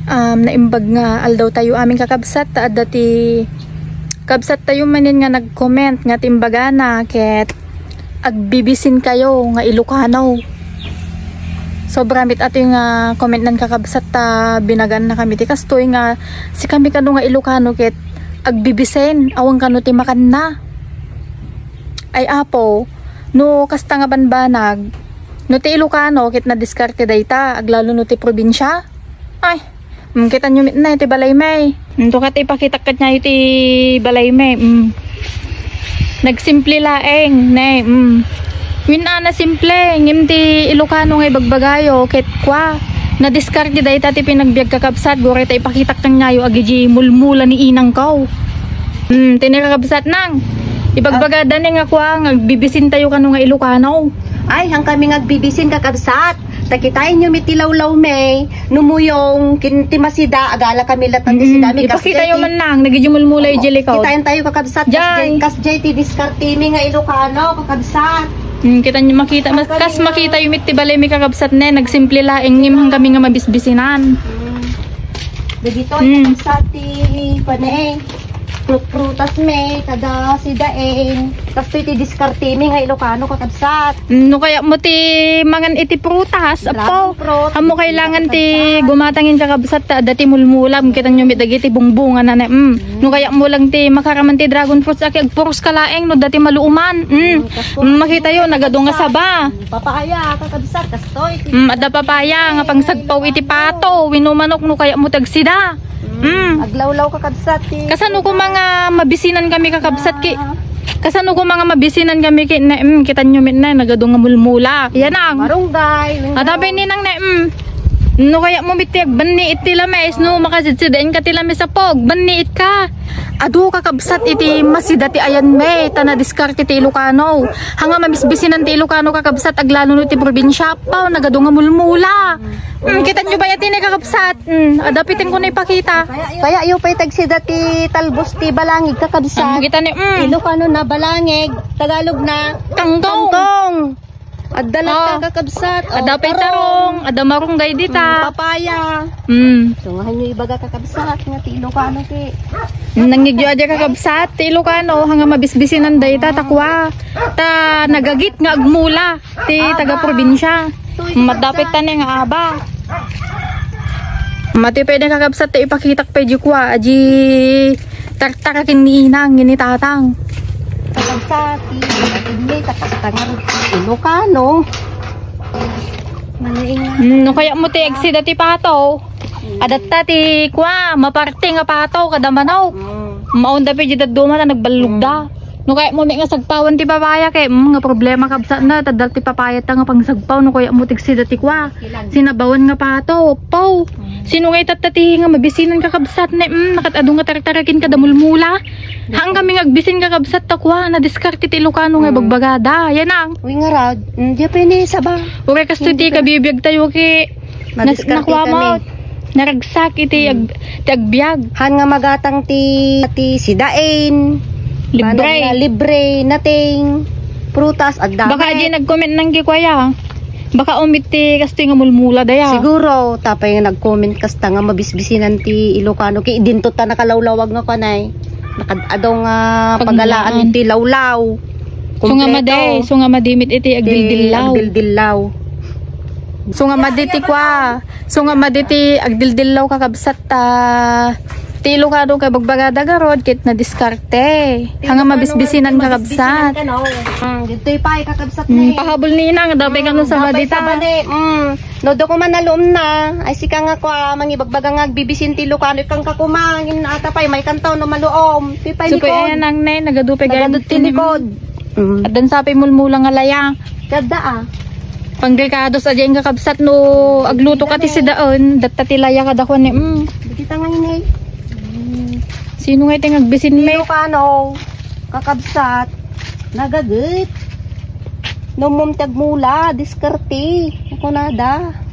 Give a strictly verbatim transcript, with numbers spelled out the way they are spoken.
um, naimbag nga aldaw tayo aming kakabsat ta dati kabsat tayo manin nga nag-comment nga timbagana ket agbibisin kayo nga Ilocano. Sobra mit ato yung uh, comment nan kakabsat ta binagan na kami ti kastoy nga si kami kano nga Ilocano ket agbibisen awang kano ti makan na. Ay apo no kasta nga banbanag no ti Ilocano ket na diskarte dayta aglalo no ti probinsya. Ay mm, kita nyo mit na ti balay may nto kat ipakita kat nya ti balay may mm. Nagsimple laeng ne mm. Win ana simple ngim ti Ilocano nga bagbagayo ket kwa na diskarte dayta ti pinagbiag kakabsat gore ta ipakita kat nyayo agiji mulmula ni inang kaw. Mm, tinikakabsat nang ibagbagada ni nga kwa ngagbibisin tayo kano nga Ilocano. Ay hang kami ngagbibisin kakabsat. Takitain nyo mitilawlaw may numuyong kintimasida agala kami latan ti sida mi ipakita yo man nang nagijumulmulay jeli kaw. Kitain tayo kakabsat kas jay ti diskarte mi nga Ilocano kakabsat. Hmm, kita nyo makita mas, kas makita yung mit ti balay mi kakabsat ne nagsimple laeng ngim hang kami nga mabisbisinan. Hmm. Dagito hmm. Kakabsat ti panay prutas me kada sidaen kastoy ti diskarte mi nga Ilocano kakabsat. No kaya mo ti mangan iti prutas apo amo kailangan ti gumatangin kakabsat ta dati mulmulam kita nyo mit dagiti bungbungan na mm. No kaya mo lang ti makaraman ti dragon fruits aki agpuros kalaeng no dati maluuman mm. Mm, makita yo nagado nga saba papaya kakabsat kastoy mm, adda papaya nga pangsagpaw iti pato winumanok no kaya mo tagsida. Mm. Aglawlaw kakabsat ti kasano ko mga mabisinan kami kakabsat ki kasano ko mga mabisinan kami ki na mm, kita nyo mit na nagado nga mulmula yan ang marunggay adabay ni nang na mm, no kaya mo mitiag banniit ti lames no makasidsidain ka ti lames sa pog banniit ka adu kakabsat iti masida ti ayan me tana diskarte ti Ilocano hanga mamisbisinan ti Ilocano kakabsat aglalo no ti probinsya pa nagado nga mulmula. Mm, kita nyo ba yatin ni kakabsat? Mm, adapitin ko na ipakita. Kaya yung pa'y tagsida ti talbos ti balangig kakabsat. Um, kita ni mm. Ilocano na balangig, Tagalog na kangkong. Kangkong. Addalat oh. Ka kakabsat. Oh, ada petarong, ada marunggay dita. Mm, papaya. Mm. So ngayon yung ibaga kakabsat nga ti Ilocano ti. Nangigyo aja kakabsat ti Ilocano hanga mabisbisinan dayta takwa. Ta nagagit nga agmula ti taga probinsya. Madapit tani nga aba. Mati pwede kakabsat ti ipakitak pa di kwa aji tartarakin ni inang ngini tatang. Kakabsat ti ni takastangan Ilocano. Mm, no kaya mo ti exida ti pato. Adatta ti kwa maparte nga pato kada manaw. Mm. Maunda pa di daduma na nagbalugda. Mm. No kaya mo nga sagpawan ti papaya kay mm, nga problema kabsat na tadal ti papaya ta nga pang sagpaw no kaya mo tigsida ti kwa sinabawan nga pato paw sino ngay tatati nga mabisinan ka kabsat na mm, nakatado nga tartarakin kada mulmula hang kami ngagbisin ka kabsat ta kwa na diskarte ti Ilocano nga bagbagada yan ang uy nga rad hindi pa ni saba ure kasto ti kabibiyag tayo ki nakwa mo naragsak iti ag, ti agbyag han nga magatang ti ti sidain libre na libre nating prutas at dami. Baka di nag-comment nang gikwaya. Baka umiti kasto nga mulmula daya. Siguro tapay nga nag-comment kasta nga mabisbisinan ti Ilocano ki dinto ta nakalawlawag nga kanay. Nakadaw nga pagalaan iti lawlaw. So nga made, so nga madimit iti agdildilaw. Agdildilaw. So nga maditi kwa. So nga maditi agdildilaw kakabsat ta. Ti Ilocano kay bagbagada garod kit na diskarte hanga mabisbisinan kakabsat. Mm, ditoy pa kakabsat ni. Mm, pahabol ni nang dapay kanu sa badita. Mm, no do ko man nalum na ay sika nga kwa mangibagbaga nga agbibisin ti Ilocano kang kakumangin ata pay may kantaw no maluom. Ti pay likod. So ayan nang ne nagadupay gadud ti likod. Mm. At dan sapay mulmula nga laya. Kada ah. Panggrikado sa diyan kakabsat no agluto ka ti sidaon datta ti laya kada ko ni. Mm. Kita nga inay. Sino nga iti ngagbisin me? Ilocano, kakabsat, nagagit. Numum tagmula, diskarte, ako nada.